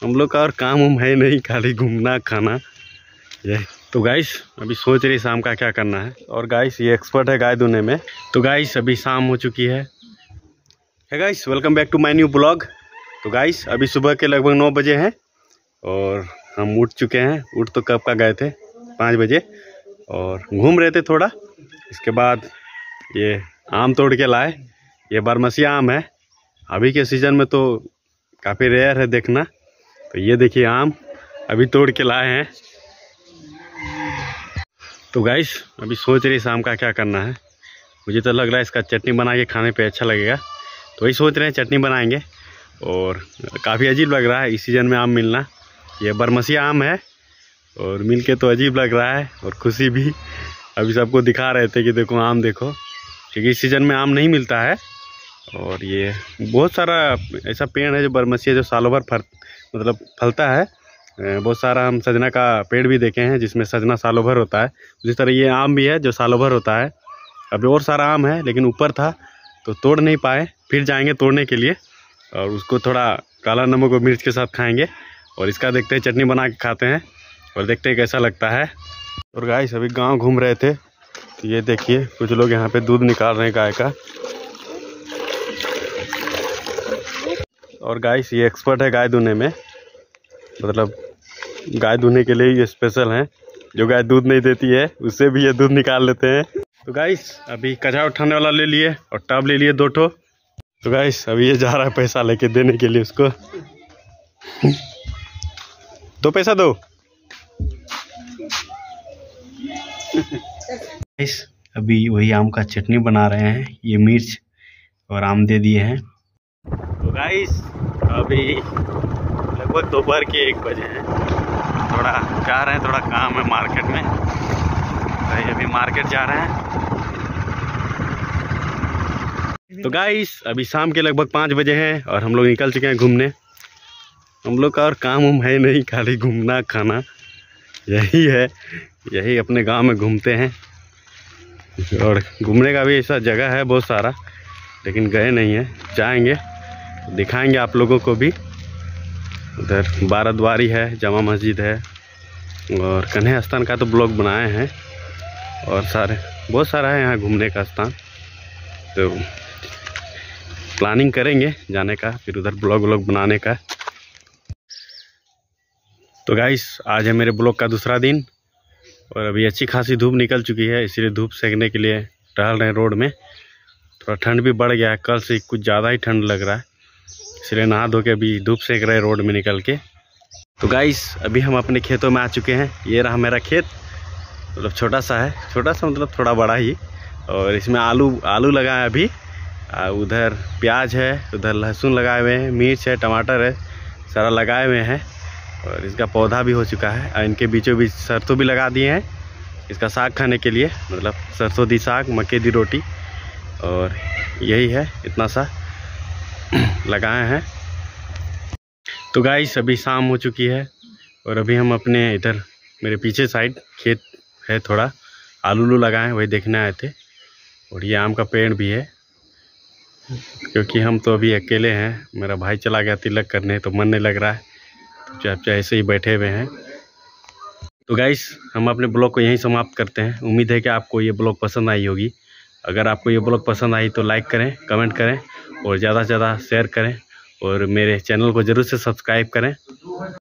हम लोग का और काम उम है नहीं, खाली घूमना खाना यही। तो गाइस अभी सोच रही शाम का क्या करना है। और गाइस ये एक्सपर्ट है गाय धोने में। तो गाइस अभी शाम हो चुकी है। Guys welcome back to my new blog. तो गाइस अभी सुबह के लगभग 9 बजे हैं और हम उठ चुके हैं। उठ तो कब का गए थे 5 बजे और घूम रहे थे थोड़ा। इसके बाद ये आम तोड़ के लाए। ये बारहमसिया आम है, अभी के सीज़न में तो काफ़ी रेयर है देखना। तो ये देखिए आम अभी तोड़ के लाए हैं। तो गाइस अभी सोच रही शाम का क्या करना है। मुझे तो लग रहा है इसका चटनी बना के खाने पे अच्छा लगेगा, तो वही सोच रहे हैं चटनी बनाएंगे। और काफ़ी अजीब लग रहा है इस सीज़न में आम मिलना। ये बारहमसिया आम है और मिल के तो अजीब लग रहा है और खुशी भी। अभी सबको दिखा रहे थे कि देखो आम देखो, क्योंकि इस सीज़न में आम नहीं मिलता है। और ये बहुत सारा ऐसा पेड़ है जो बारहमसिया जो सालों भर फलता है। बहुत सारा हम सजना का पेड़ भी देखे हैं जिसमें सजना सालों भर होता है। उसी तरह ये आम भी है जो सालों भर होता है। अभी और सारा आम है लेकिन ऊपर था तो तोड़ नहीं पाए, फिर जाएंगे तोड़ने के लिए और उसको थोड़ा काला नमक और मिर्च के साथ खाएंगे। और इसका देखते हैं चटनी बना के खाते हैं और देखते हैं कैसा लगता है। और गाइस अभी गांव घूम रहे थे तो ये देखिए कुछ लोग यहाँ पे दूध निकाल रहे हैं गाय का। और गाइस ये एक्सपर्ट है गाय धोने में, मतलब गाय धोने के लिए ये स्पेशल हैं। जो गाय दूध नहीं देती है उससे भी ये दूध निकाल लेते हैं। तो गाइस अभी कचरा उठाने वाला ले लिए और टब ले लिए 2 ठो। तो गाइस अभी ये जा रहा है पैसा लेके देने के लिए उसको। दो पैसा दो। गाइस अभी वही आम का चटनी बना रहे हैं। ये मिर्च और आम दे दिए हैं। तो गाइस अभी लगभग दोपहर के 1 बजे हैं। थोड़ा जा रहे हैं, थोड़ा काम है मार्केट में, भाई अभी मार्केट जा रहे हैं। तो गाइस अभी शाम के लगभग 5 बजे हैं और हम लोग निकल चुके हैं घूमने। हम लोग का और काम उम है नहीं, खाली घूमना खाना यही है। यही अपने गांव में घूमते हैं और घूमने का भी ऐसा जगह है बहुत सारा, लेकिन गए नहीं हैं। जाएंगे दिखाएंगे आप लोगों को भी। उधर बाराद्वारी है, जामा मस्जिद है और कन्हैया स्थान का तो ब्लॉग बनाए हैं। और बहुत सारा है यहाँ घूमने का स्थान। तो प्लानिंग करेंगे जाने का, फिर उधर ब्लॉग बनाने का। तो गाइस आज है मेरे ब्लॉग का दूसरा दिन और अभी अच्छी खासी धूप निकल चुकी है, इसीलिए धूप सेकने के लिए टहल रहे हैं रोड में। थोड़ा ठंड भी बढ़ गया है, कल से कुछ ज़्यादा ही ठंड लग रहा है, इसलिए नहा धो के अभी धूप सेक रहे हैं रोड में निकल के। तो गाइस अभी हम अपने खेतों में आ चुके हैं। ये रहा मेरा खेत, मतलब छोटा सा है, छोटा सा मतलब थोड़ा बड़ा ही। और इसमें आलू लगा है अभी। उधर प्याज है, उधर लहसुन लगाए हुए हैं, मिर्च है, टमाटर है, सारा लगाए हुए हैं। और इसका पौधा भी हो चुका है और इनके बीचों बीच सरसों भी लगा दिए हैं इसका साग खाने के लिए, मतलब सरसों दी साग, मक्के दी रोटी। और यही है, इतना सा लगाए हैं। तो गाइस अभी शाम हो चुकी है और अभी हम अपने इधर मेरे पीछे साइड खेत है, थोड़ा आलू लगाए हैं, वही देखने आए थे। और ये आम का पेड़ भी है, क्योंकि हम तो अभी अकेले हैं। मेरा भाई चला गया तिलक करने, तो मन नहीं लग रहा है, तो ऐसे ही बैठे हुए हैं। तो गाइस हम अपने ब्लॉग को यहीं समाप्त करते हैं। उम्मीद है कि आपको ये ब्लॉग पसंद आई होगी। अगर आपको ये ब्लॉग पसंद आई तो लाइक करें, कमेंट करें और ज़्यादा से ज़्यादा शेयर करें और मेरे चैनल को ज़रूर से सब्सक्राइब करें।